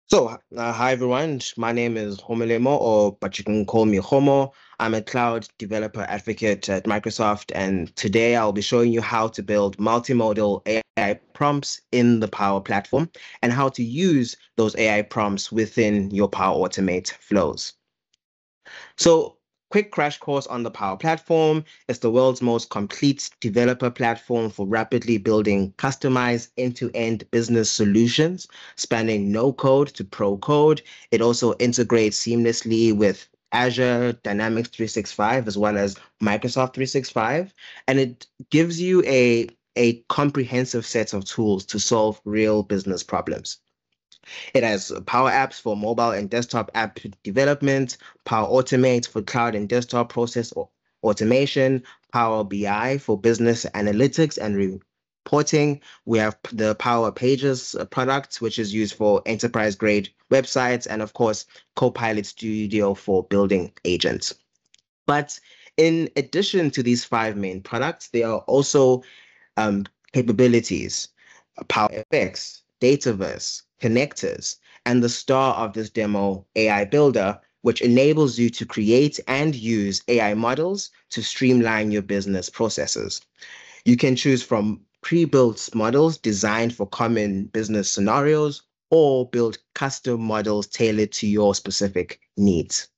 Hi everyone. My name is Homelemo, but you can call me Homo. I'm a cloud developer advocate at Microsoft, and today I'll be showing you how to build multimodal AI prompts in the Power Platform and how to use those AI prompts within your Power Automate flows. So, quick crash course on the Power Platform. It's the world's most complete developer platform for rapidly building customized end-to-end business solutions, spanning no code to pro code. It also integrates seamlessly with Azure Dynamics 365 as well as Microsoft 365, and it gives you a comprehensive set of tools to solve real business problems. It has Power Apps for mobile and desktop app development, Power Automate for cloud and desktop process automation, Power BI for business analytics and reporting. We have the Power Pages product, which is used for enterprise grade websites, and of course, Copilot Studio for building agents. But in addition to these five main products, there are also um, capabilities, Power FX, Dataverse, connectors, and the star of this demo, AI Builder, which enables you to create and use AI models to streamline your business processes. You can choose from pre-built models designed for common business scenarios or build custom models tailored to your specific needs.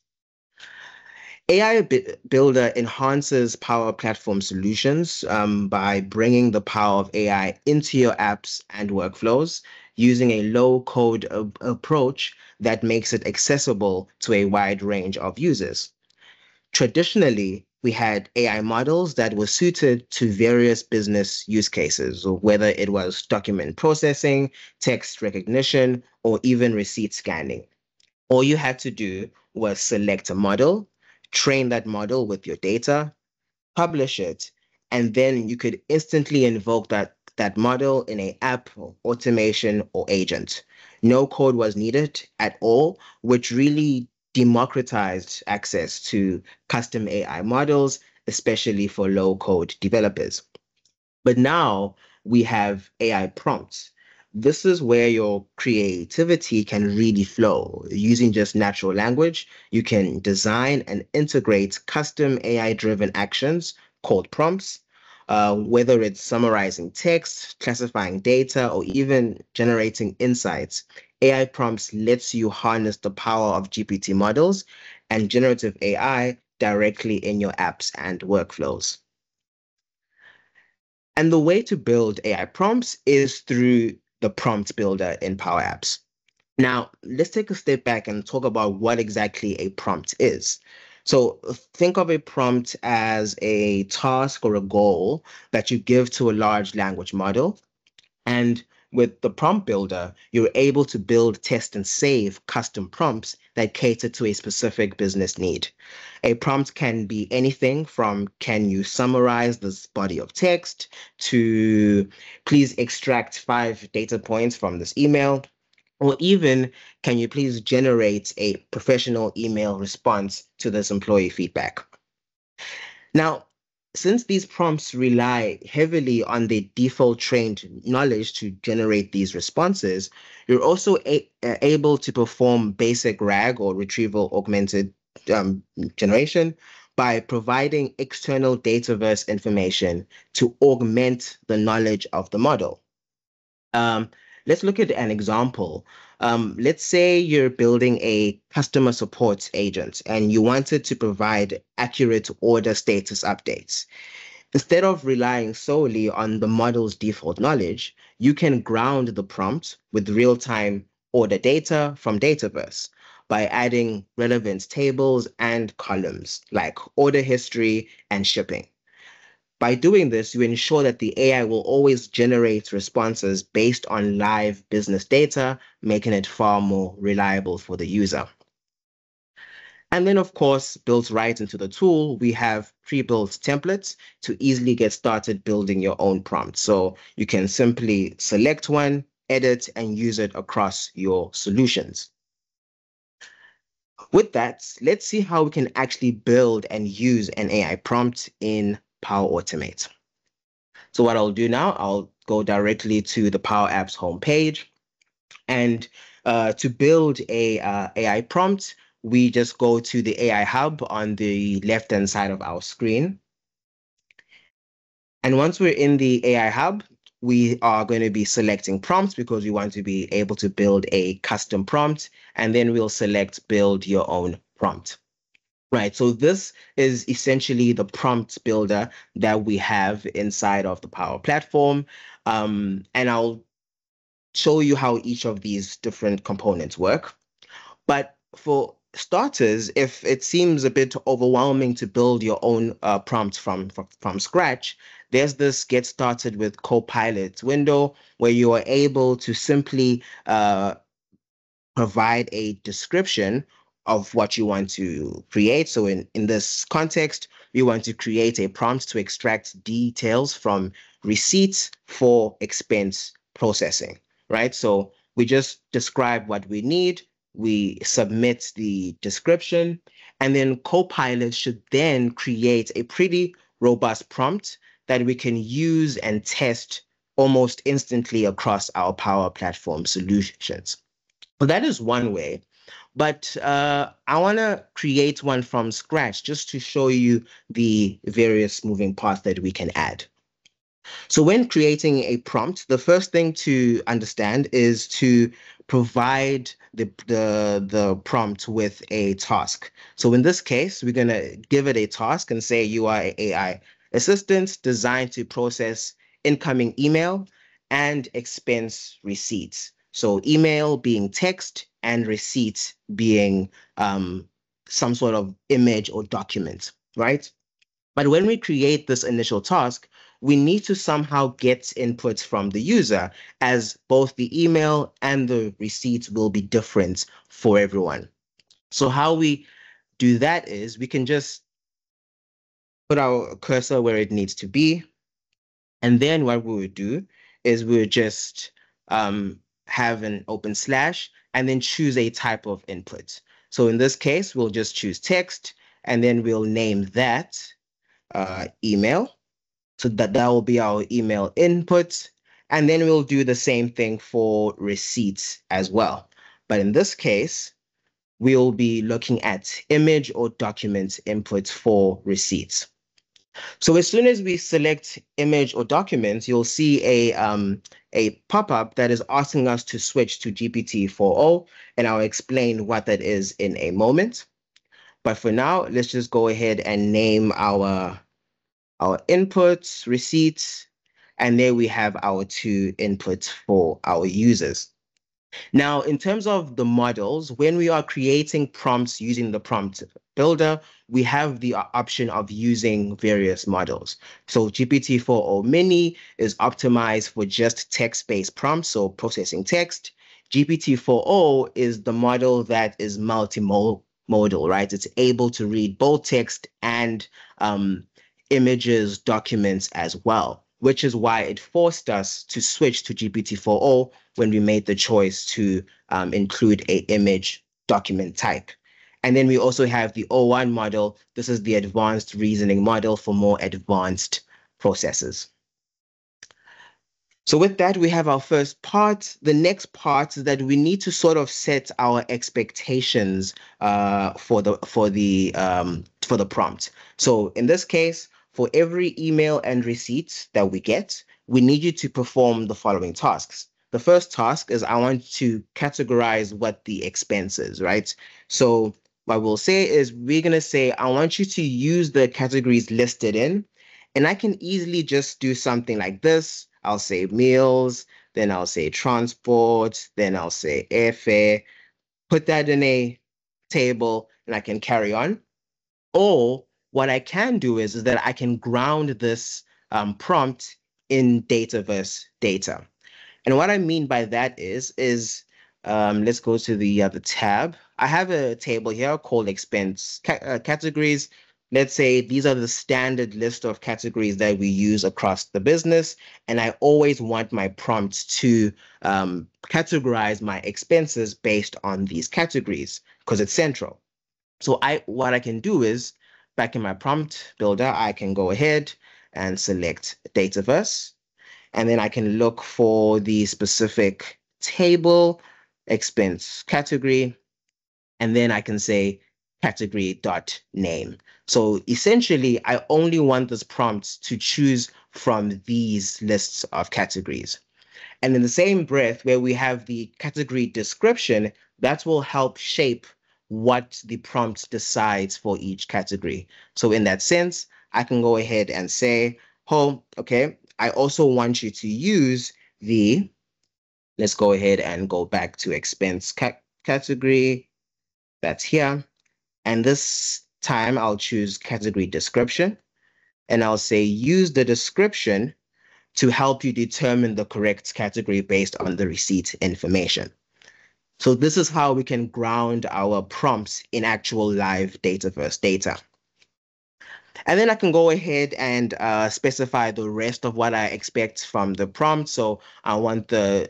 AI Builder enhances Power Platform solutions by bringing the power of AI into your apps and workflows using a low-code approach that makes it accessible to a wide range of users. Traditionally, we had AI models that were suited to various business use cases, or whether it was document processing, text recognition, or even receipt scanning. All you had to do was select a model, train that model with your data, publish it, and then you could instantly invoke that model in a app or automation or agent. No code was needed at all, which really democratized access to custom AI models, especially for low code developers. But now we have AI prompts. This is where your creativity can really flow. Using just natural language, you can design and integrate custom AI-driven actions called prompts, whether it's summarizing text, classifying data, or even generating insights. AI prompts lets you harness the power of GPT models and generative AI directly in your apps and workflows. And the way to build AI prompts is through the prompt builder in Power Apps. Now, let's take a step back and talk about what exactly a prompt is. So, think of a prompt as a task or a goal that you give to a large language model. And with the prompt builder, you're able to build, test, and save custom prompts that cater to a specific business need. A prompt can be anything from can you summarize this body of text to please extract 5 data points from this email, or even can you please generate a professional email response to this employee feedback. Now, since these prompts rely heavily on the default trained knowledge to generate these responses, you're also able to perform basic RAG or retrieval augmented generation by providing external dataverse information to augment the knowledge of the model. Um, let's look at an example. Let's say you're building a customer support agent and you wanted to provide accurate order status updates. Instead of relying solely on the model's default knowledge, you can ground the prompt with real-time order data from Dataverse by adding relevant tables and columns like order history and shipping. By doing this, you ensure that the AI will always generate responses based on live business data, making it far more reliable for the user. And then, of course, built right into the tool, we have pre-built templates to easily get started building your own prompt. So you can simply select one, edit, and use it across your solutions. With that, let's see how we can actually build and use an AI prompt in Power Automate. So what I'll do now, I'll go directly to the Power Apps homepage. And To build a AI prompt, we just go to the AI hub on the left-hand side of our screen. And once we're in the AI hub, we are going to be selecting prompts because we want to be able to build a custom prompt. And then we'll select build your own prompt. Right, so this is essentially the prompt builder that we have inside of the Power Platform. And I'll show you how each of these different components work. But for starters, if it seems a bit overwhelming to build your own prompt from scratch, there's this Get Started with Copilot window where you are able to simply provide a description of what you want to create. So in this context, we want to create a prompt to extract details from receipts for expense processing, right? So we just describe what we need, we submit the description, and then Copilot should then create a pretty robust prompt that we can use and test almost instantly across our Power Platform solutions. Well, that is one way, but I want to create one from scratch just to show you the various moving parts that we can add. So when creating a prompt, the first thing to understand is to provide the prompt with a task. So in this case, we're going to give it a task and say you are an AI assistant designed to process incoming email and expense receipts. So email being text and receipts being some sort of image or document, right? But when we create this initial task, we need to somehow get inputs from the user, as both the email and the receipts will be different for everyone. So how we do that is we can just put our cursor where it needs to be. And then what we would do is we would just have an open slash and then choose a type of input. So in this case, we'll just choose text, and then we'll name that email. So that will be our email input. And then we'll do the same thing for receipts as well. But in this case, we'll be looking at image or document inputs for receipts. So as soon as we select image or documents, you'll see a pop-up that is asking us to switch to GPT-4o, and I'll explain what that is in a moment. But for now, let's just go ahead and name our inputs, receipts, and there we have our two inputs for our users. Now, in terms of the models, when we are creating prompts using the prompt builder, we have the option of using various models. So GPT-4o Mini is optimized for just text-based prompts, so processing text. GPT-4o is the model that is multimodal, right? It's able to read both text and images, documents as well, which is why it forced us to switch to GPT-4o when we made the choice to include a image document type. And then we also have the O1 model. This is the advanced reasoning model for more advanced processes. So with that, we have our first part. The next part is that we need to sort of set our expectations for the prompt. So in this case, for every email and receipt that we get, we need you to perform the following tasks. The first task is I want to categorize what the expense is, right? So what we'll say is we're going to say, I want you to use the categories listed in, and I can easily just do something like this. I'll say meals, then I'll say transport, then I'll say airfare, put that in a table, and I can carry on. Or what I can do is that I can ground this prompt in Dataverse data. And what I mean by that is let's go to the other tab. I have a table here called expense categories. Let's say these are the standard list of categories that we use across the business. And I always want my prompt to categorize my expenses based on these categories because it's central. So what I can do is back in my prompt builder, I can go ahead and select Dataverse. And then I can look for the specific table. expense category, and then I can say category.name. So essentially, I only want this prompt to choose from these lists of categories. And in the same breath, where we have the category description, that will help shape what the prompt decides for each category. So in that sense, I can go ahead and say, oh, okay, I also want you to use the, let's go ahead and go back to expense category. That's here. And this time I'll choose category description. And I'll say, use the description to help you determine the correct category based on the receipt information. So this is how we can ground our prompts in actual live Dataverse data. And then I can go ahead and specify the rest of what I expect from the prompt. So I want the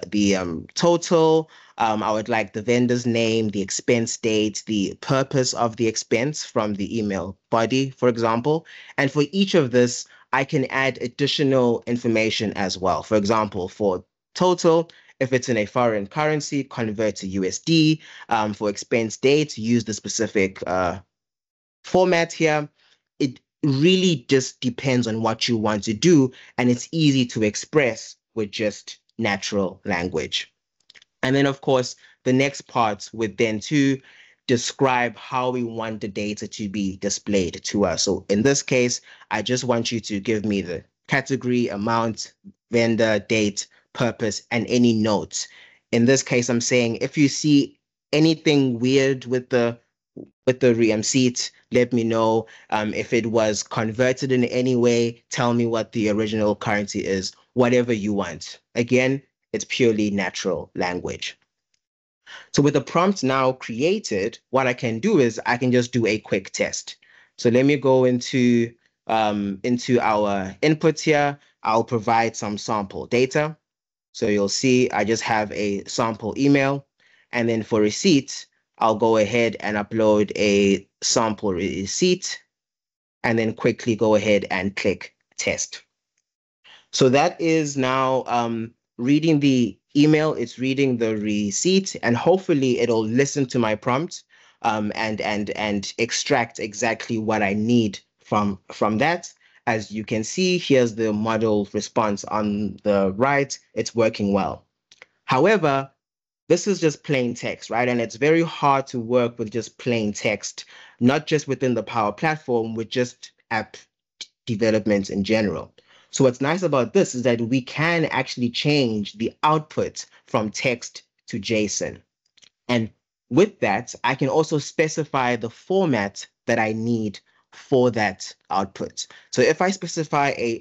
total. I would like the vendor's name, the expense date, the purpose of the expense from the email body, for example. And for each of this, I can add additional information as well. For example, for total, if it's in a foreign currency, convert to USD. For expense date, use the specific format here. It really just depends on what you want to do, and it's easy to express with just natural language. And then, of course, the next part would then to describe how we want the data to be displayed to us. So in this case, I just want you to give me the category, amount, vendor, date, purpose, and any notes. In this case, I'm saying if you see anything weird with the receipt, let me know. If it was converted in any way, tell me what the original currency is, whatever you want. Again, it's purely natural language. So with the prompt now created, what I can do is I can just do a quick test. So let me go into our input here. I'll provide some sample data. So you'll see I just have a sample email. And then for receipt, I'll go ahead and upload a sample receipt and then quickly go ahead and click test. So that is now reading the email, it's reading the receipt, and hopefully it'll listen to my prompt and extract exactly what I need from that. As you can see, here's the model response on the right. It's working well. However, this is just plain text, right? And it's very hard to work with just plain text, not just within the Power Platform, with just app development in general. So what's nice about this is that we can actually change the output from text to JSON. And with that, I can also specify the format that I need for that output. So if I specify a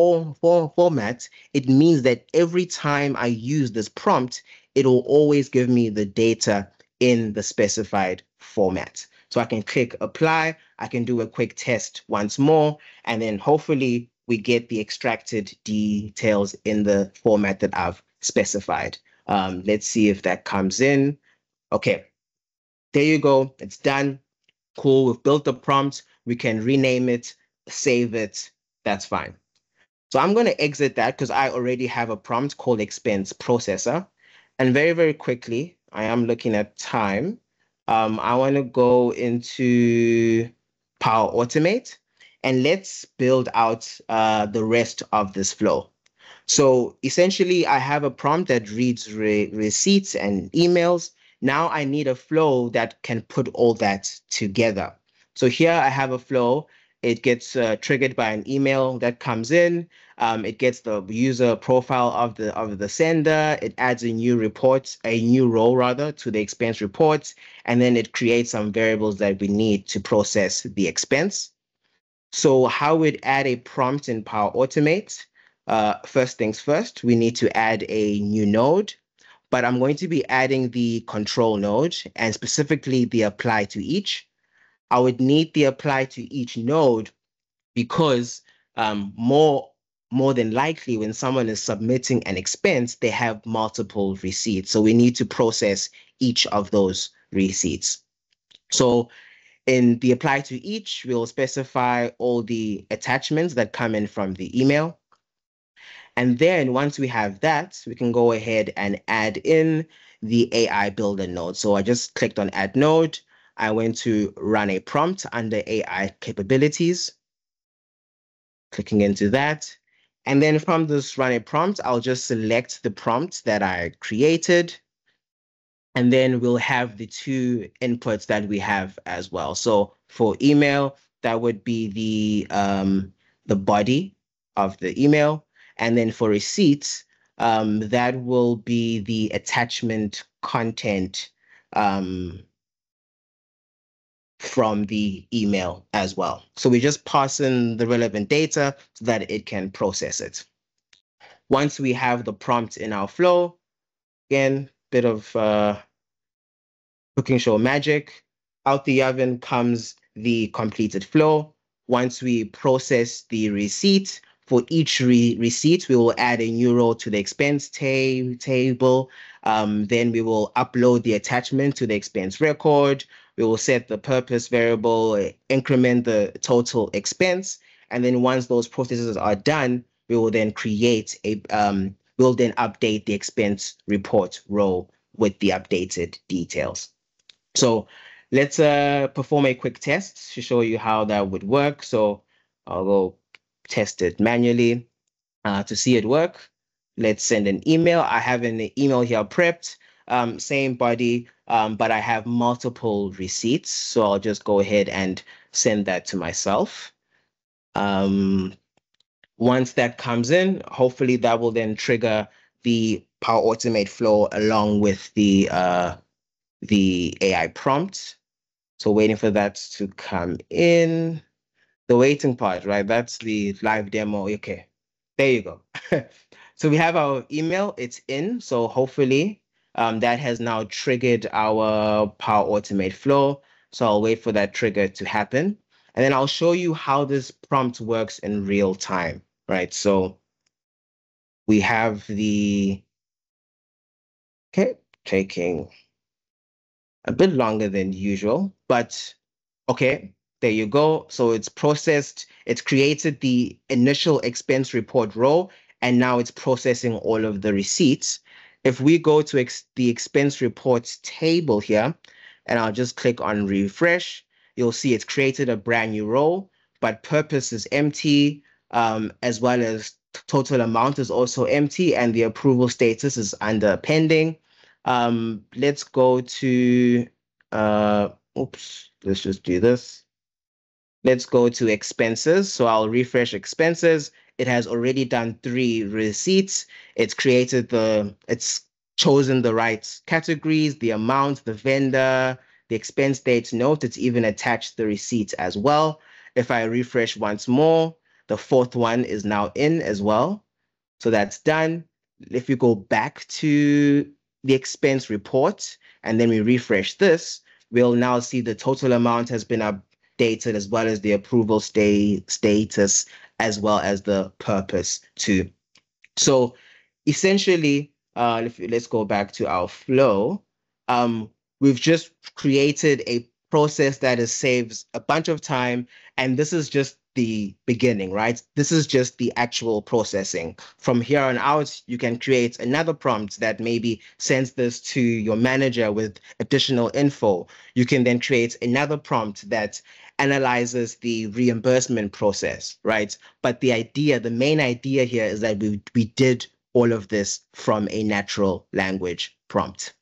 format, it means that every time I use this prompt, it will always give me the data in the specified format. So I can click apply, I can do a quick test once more, and then hopefully we get the extracted details in the format that I've specified. Let's see if that comes in. Okay, there you go. It's done. Cool. We've built the prompt. We can rename it, save it. That's fine. So I'm going to exit that because I already have a prompt called expense processor. And very, very quickly, I am looking at time. I want to go into Power Automate and let's build out the rest of this flow. So essentially, I have a prompt that reads receipts and emails. Now I need a flow that can put all that together. So here I have a flow. It gets triggered by an email that comes in. It gets the user profile of the sender. It adds a new row rather, to the expense reports, and then it creates some variables that we need to process the expense. So how we'd add a prompt in Power Automate? First things first, we need to add a new node, but I'm going to be adding the control node and specifically the apply to each. I would need the apply to each node because more than likely when someone is submitting an expense, they have multiple receipts. So we need to process each of those receipts. So in the apply to each, we'll specify all the attachments that come in from the email. And then once we have that, we can go ahead and add in the AI builder node. So I just clicked on add node. I went to run a prompt under AI capabilities, clicking into that. And then from this run a prompt, I'll just select the prompt that I created. And then we'll have the two inputs that we have as well. So for email, that would be the body of the email. And then for receipts, that will be the attachment content from the email as well. So we just pass in the relevant data so that it can process it. Once we have the prompt in our flow, again, bit of cooking show magic. Out the oven comes the completed flow. Once we process the receipt, for each receipt, we will add a new row to the expense table. Then we will upload the attachment to the expense record. We will set the purpose variable, increment the total expense. And then once those processes are done, we will then create we'll then update the expense report row with the updated details. So let's perform a quick test to show you how that would work. So I'll go test it manually to see it work. Let's send an email. I have an email here prepped, same body, but I have multiple receipts. So I'll just go ahead and send that to myself. Once that comes in, hopefully that will then trigger the Power Automate flow along with the AI prompt. So waiting for that to come in. The waiting part, right? That's the live demo. Okay, there you go. So we have our email, it's in. So hopefully that has now triggered our Power Automate flow. So I'll wait for that trigger to happen. And then I'll show you how this prompt works in real time, right? So we have okay, taking a bit longer than usual, but okay, there you go. So it's processed, it's created the initial expense report row, and now it's processing all of the receipts. If we go to the expense reports table here, and I'll just click on refresh, you'll see it's created a brand new row, but purpose is empty, as well as total amount is also empty, and the approval status is under pending. Let's go to, oops, let's just do this. Let's go to expenses. So I'll refresh expenses. It has already done 3 receipts. It's chosen the right categories, the amount, the vendor, the expense date note. It's even attached the receipts as well. If I refresh once more, the 4th one is now in as well. So that's done. If you go back to the expense report and then we refresh this, we'll now see the total amount has been updated as well as the approval status as well as the purpose too. So essentially, let's go back to our flow. We've just created a process that saves a bunch of time, and this is just the beginning, right? This is just the actual processing. From here on out, you can create another prompt that maybe sends this to your manager with additional info. You can then create another prompt that analyzes the reimbursement process, right? But the main idea here is that we did all of this from a natural language prompt.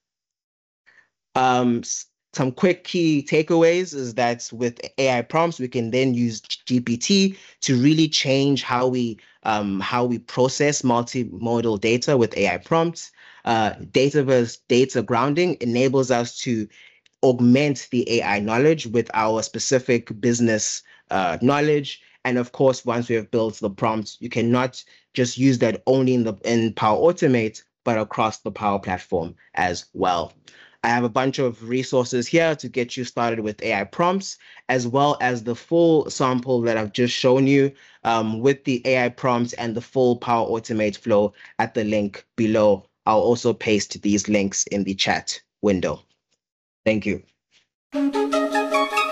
Some quick key takeaways is that with AI prompts, we can then use GPT to really change how we process multimodal data with AI prompts. Dataverse data grounding enables us to augment the AI knowledge with our specific business knowledge. And of course, once we have built the prompts, you cannot just use that only in Power Automate, but across the Power Platform as well. I have a bunch of resources here to get you started with AI prompts, as well as the full sample that I've just shown you with the AI prompts and the full Power Automate flow at the link below. I'll also paste these links in the chat window. Thank you.